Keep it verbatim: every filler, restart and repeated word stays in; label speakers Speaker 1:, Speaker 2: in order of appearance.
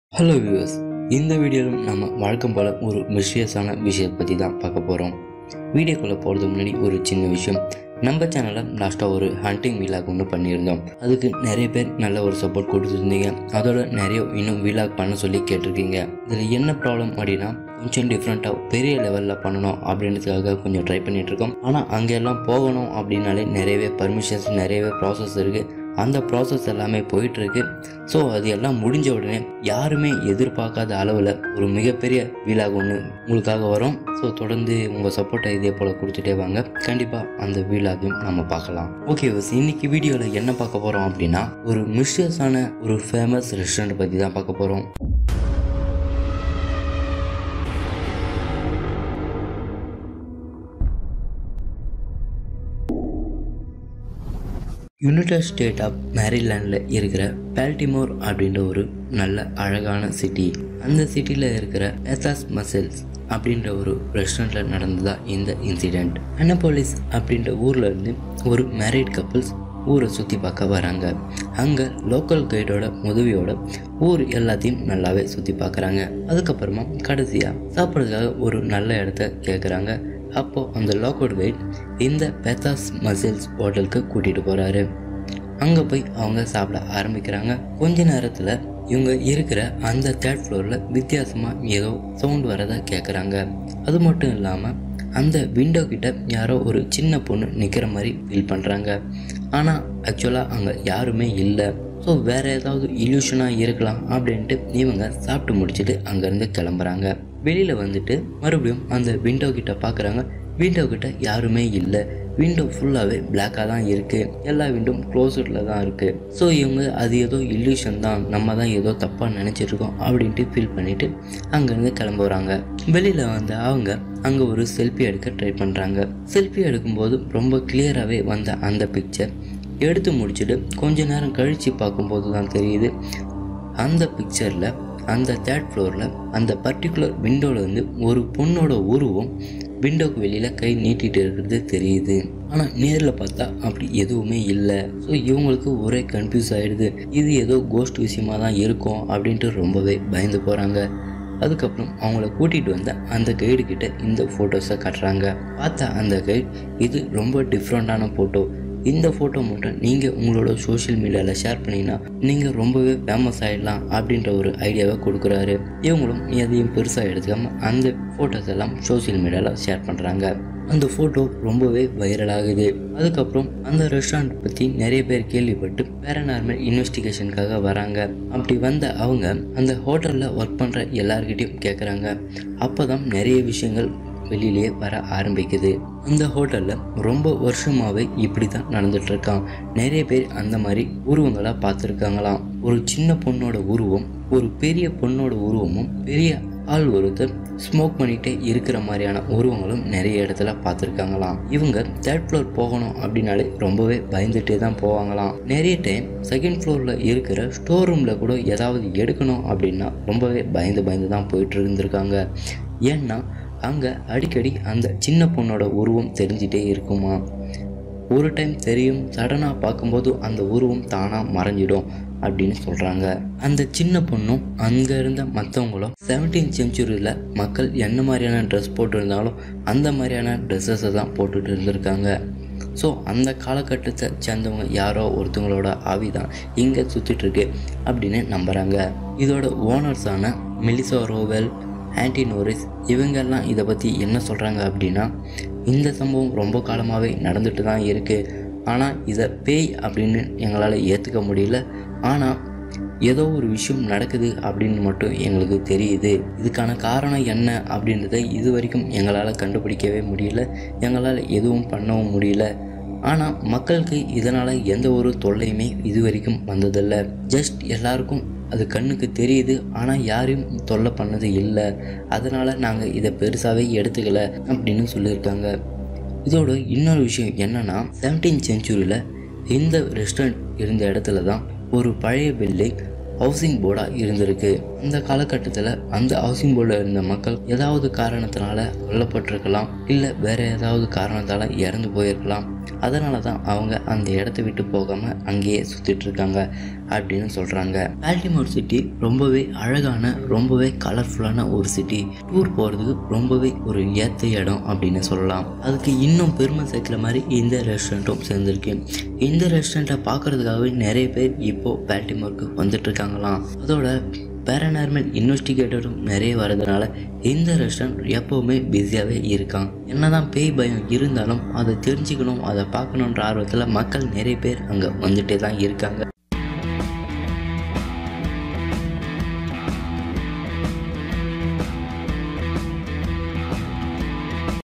Speaker 1: Hello viewers, இந்த வீடியோவில் நம்ம வழக்கம் போல் ஒரு மிஸ்டீரியஸான விஷயத்தை பற்றி தான் பார்க்க போகிறோம். வீடியோக்குள்ளே போகிறதுக்கு முன்னாடி ஒரு சின்ன விஷயம். நம்ம சேனலில் லாஸ்ட்டாக ஒரு ஹண்டிங் வீலாக் ஒன்று பண்ணியிருந்தோம். அதுக்கு நிறைய பேர் நல்ல ஒரு சப்போர்ட் கொடுத்துருந்தீங்க. அதோட நிறைய இன்னும் வீலாக் பண்ண சொல்லி கேட்டிருக்கீங்க. இதில் என்ன ப்ராப்ளம் அப்படின்னா, கொஞ்சம் டிஃப்ரெண்ட்டாக பெரிய லெவலில் பண்ணணும் அப்படின்றதுக்காக கொஞ்சம் ட்ரை பண்ணிகிட்ருக்கோம். ஆனால் அங்கெல்லாம் போகணும் அப்படின்னாலே நிறையவே பர்மிஷன்ஸ், நிறையவே ப்ராசஸ் இருக்குது. அந்த ப்ராசஸ் எல்லாமே போயிட்டுருக்கு. ஸோ அது எல்லாம் முடிஞ்ச உடனே யாருமே எதிர்பார்க்காத அளவில் ஒரு மிகப்பெரிய வீலாக் ஒன்று உங்களுக்காக வரும். ஸோ தொடர்ந்து உங்கள் சப்போர்ட்டை இதே போல் கொடுத்துட்டே வாங்க. கண்டிப்பாக அந்த வீலாகையும் நம்ம பார்க்கலாம். ஓகே வஸ், இன்னைக்கு வீடியோவில் என்ன பார்க்க போகிறோம் அப்படின்னா, ஒரு மிஸ்டீரியஸான ஒரு ஃபேமஸ் ரெஸ்டாரண்ட் பற்றி தான் பார்க்க போகிறோம். யுனைடெட் ஸ்டேட் ஆஃப் மேரிலாண்டில் இருக்கிற பால்டிமோர் அப்படின்ற ஒரு நல்ல அழகான சிட்டி. அந்த சிட்டியில் இருக்கிற பெத்தாஸ் மசில்ஸ் அப்படின்ற ஒரு ரெஸ்டாரண்ட்டில் நடந்ததா இந்த இன்சிடெண்ட். அனபோலிஸ் அப்படின்ற ஊரில் இருந்து ஒரு மேரிட் கப்புள்ஸ் ஊரை சுற்றி பார்க்க வராங்க. அங்கே லோக்கல் கைடோட உதவியோட ஊர் எல்லாத்தையும் நல்லாவே சுற்றி பார்க்குறாங்க. அதுக்கப்புறமா கடைசியாக சாப்பிட்றதுக்காக ஒரு நல்ல இடத்த கேட்குறாங்க. அப்போது அந்த லோக்கல் கைட் இந்த பெத்தாஸ் மசில்ஸ் ஹோட்டலுக்கு கூட்டிகிட்டு போகிறாரு. அங்கே போய் அவங்க சாப்பிட ஆரம்பிக்கிறாங்க. கொஞ்ச நேரத்தில் இவங்க இருக்கிற அந்த தேர்ட் ஃப்ளோரில் வித்தியாசமாக ஏதோ சவுண்ட் வரதை கேட்குறாங்க. அது மட்டும் இல்லாமல் அந்த விண்டோ கிட்ட யாரோ ஒரு சின்ன பொண்ணு நிற்கிற மாதிரி ஃபீல் பண்ணுறாங்க. ஆனால் ஆக்சுவலாக அங்கே யாருமே இல்லை. ஸோ வேறு ஏதாவது இல்யூஷனாக இருக்கலாம் அப்படின்ட்டு இவங்க சாப்பிட்டு முடிச்சுட்டு அங்கேருந்து கிளம்புறாங்க. வெளியில் வந்துட்டு மறுபடியும் அந்த விண்டோ கிட்ட பார்க்குறாங்க. விண்டோ கிட்ட யாருமே இல்லை. விண்டோ ஃபுல்லாகவே பிளாக்காக தான் இருக்குது. எல்லா விண்டோவும் க்ளோஸ்டில் தான் இருக்குது. ஸோ இவங்க அது ஏதோ இல்யூஷன் தான், நம்ம தான் ஏதோ தப்பாக நினச்சிருக்கோம் அப்படின்ட்டு ஃபீல் பண்ணிவிட்டு அங்கேருந்து கிளம்புறாங்க. வெளியில் வந்து அவங்க அங்கே ஒரு செல்ஃபி எடுக்க ட்ரை பண்ணுறாங்க. செல்ஃபி எடுக்கும்போது ரொம்ப கிளியராகவே வந்த அந்த பிக்சர் எடுத்து முடிச்சுட்டு கொஞ்ச நேரம் கழித்து பார்க்கும்போது தான் தெரியுது, அந்த பிக்சரில் அந்த தேர்ட் ஃப்ளோரில் அந்த பர்டிகுலர் விண்டோவில் வந்து ஒரு பொண்ணோட உருவம் விண்டோக்கு வெளியில் கை நீட்டிகிட்டு இருக்கிறது தெரியுது. ஆனால் நேரில் பார்த்தா அப்படி எதுவுமே இல்லை. ஸோ இவங்களுக்கு ஒரே கன்ஃபியூஸ் ஆகிடுது. இது ஏதோ கோஸ்ட் விஷயமாக தான் இருக்கும் அப்படின்ட்டு ரொம்பவே பயந்து போகிறாங்க. அதுக்கப்புறம் அவங்கள கூட்டிகிட்டு வந்த அந்த கைடு கிட்ட இந்த ஃபோட்டோஸை காட்டுறாங்க. பார்த்தா அந்த கைடு, இது ரொம்ப டிஃப்ரெண்ட்டான ஃபோட்டோ. இந்த ஃபோட்டோ மட்டும் நீங்கள் உங்களோட சோஷியல் மீடியாவில் ஷேர் பண்ணிங்கன்னா நீங்கள் ரொம்பவே ஃபேமஸ் ஆகிடலாம் அப்படின்ற ஒரு ஐடியாவை கொடுக்குறாரு. இவங்களும் எதையும் பெருசாக எடுத்துக்காமல் அந்த ஃபோட்டோஸ் எல்லாம் சோஷியல் மீடியாவில் ஷேர் பண்ணுறாங்க. அந்த ஃபோட்டோ ரொம்பவே வைரல் ஆகுது. அதுக்கப்புறம் அந்த ரெஸ்டாரண்ட் பற்றி நிறைய பேர் கேள்விப்பட்டு பேரநார்மல் இன்வெஸ்டிகேஷனுக்காக வராங்க. அப்படி வந்த அவங்க அந்த ஹோட்டலில் ஒர்க் பண்ணுற எல்லார்கிட்டையும் கேட்குறாங்க. அப்போ தான் நிறைய விஷயங்கள் வெளியிலேயே வர ஆரம்பிக்குது. அந்த ஹோட்டலில் ரொம்ப வருஷமாகவே இப்படி தான் நடந்துட்டுருக்கான். நிறைய பேர் அந்த மாதிரி உருவங்களாக பார்த்துருக்காங்களாம். ஒரு சின்ன பொண்ணோட உருவம், ஒரு பெரிய பொண்ணோட உருவமும், பெரிய ஆள் ஒருத்தர் ஸ்மோக் பண்ணிகிட்டே இருக்கிற மாதிரியான உருவங்களும் நிறைய இடத்துல பார்த்துருக்காங்களாம். இவங்க தேர்ட் ஃப்ளோர் போகணும் அப்படின்னாலே ரொம்பவே பயந்துட்டே தான் போவாங்களாம். நிறைய டைம் செகண்ட் ஃப்ளோரில் இருக்கிற ஸ்டோர் ரூமில் கூட ஏதாவது எடுக்கணும் அப்படின்னா ரொம்பவே பயந்து பயந்து தான் போயிட்டு இருந்திருக்காங்க. ஏன்னா அங்கே அடிக்கடி அந்த சின்ன பொண்ணோட உருவம் தெரிஞ்சிட்டே இருக்குமா. ஒரு டைம் தெரியும், சடனாக பார்க்கும்போது அந்த உருவம் தானாக மறைஞ்சிடும் அப்படின்னு சொல்கிறாங்க. அந்த சின்ன பொண்ணும் அங்கே இருந்த மற்றவங்களும் செவன்டீன் செஞ்சுரியில் மக்கள் என்ன மாதிரியான ட்ரெஸ் போட்டிருந்தாலும் அந்த மாதிரியான ட்ரெஸ்ஸஸை தான் போட்டுட்டு இருந்திருக்காங்க. ஸோ அந்த காலகட்டத்தை சேர்ந்தவங்க யாரோ ஒருத்தவங்களோட ஆவி தான் இங்கே சுற்றிட்டுருக்கு அப்படின்னு நம்புகிறாங்க. இதோட ஓனர்ஸான மெலிசா ரோவெல், ஆன்டி நோரிஸ் இவங்கெல்லாம் இதை பற்றி என்ன சொல்கிறாங்க அப்படின்னா, இந்த சம்பவம் ரொம்ப காலமாகவே நடந்துட்டு தான் இருக்குது. ஆனால் இதை பேய் அப்படின்னு எங்களால் ஏற்றுக்க முடியல. ஆனால் ஏதோ ஒரு விஷயம் நடக்குது அப்படின்னு மட்டும் எங்களுக்கு தெரியுது. இதுக்கான காரணம் என்ன அப்படின்றத இது வரைக்கும் எங்களால் கண்டுபிடிக்கவே முடியல. எங்களால் எதுவும் பண்ணவும் முடியல. ஆனால் மக்களுக்கு இதனால் எந்த ஒரு தொல்லையுமே இது வரைக்கும் வந்ததில்லை. ஜஸ்ட் எல்லாருக்கும் அது கண்ணுக்கு தெரியுது, ஆனால் யாரையும் தொல்லை பண்ணது இல்லை. அதனால் நாங்கள் இதை பெருசாகவே எடுத்துக்கல அப்படின்னு சொல்லியிருக்காங்க. இதோட இன்னொரு விஷயம் என்னென்னா, செவன்டீன் செஞ்சுரியில் இந்த ரெஸ்டாரண்ட் இருந்த இடத்துல தான் ஒரு பழைய பில்டிங் ஹவுசிங் போர்டாக இருந்திருக்கு. அந்த காலகட்டத்தில் அந்த ஹவுசிங் போர்டில் இருந்த மக்கள் ஏதாவது காரணத்தினால கொல்லப்பட்டிருக்கலாம், இல்லை வேறு ஏதாவது காரணத்தால் இறந்து போயிருக்கலாம். அதனால தான் அவங்க அந்த இடத்த விட்டு போகாமல் அங்கேயே சுற்றிட்டுருக்காங்க. அப்படின்னு சொல்கிறாங்க. பால்டிமோர் சிட்டி ரொம்பவே அழகான ரொம்பவே கலர்ஃபுல்லான ஒரு சிட்டி. டூர் போகிறதுக்கு ரொம்பவே ஒரு ஏற்ற இடம் அப்படின்னு சொல்லலாம். அதுக்கு இன்னும் பெருமை சேர்க்குற மாதிரி இந்த ரெஸ்டாரண்ட்டும் சேர்ந்துருக்கு. இந்த ரெஸ்டாரண்ட்டை பார்க்குறதுக்காகவே நிறைய பேர் இப்போது பால்டிமோருக்கு வந்துட்டு இருக்காங்களாம். அதோட பேரநார்மல் இன்வெஸ்டிகேட்டரும் நிறைய வரதுனால இந்த ரெஸ்டாரண்ட் எப்போவுமே பிஸியாகவே இருக்கான். என்னதான் பேய் பயம் இருந்தாலும் அதை தெரிஞ்சுக்கணும், அதை பார்க்கணுன்ற ஆர்வத்தில் மக்கள் நிறைய பேர் அங்கே வந்துட்டே தான் இருக்காங்க.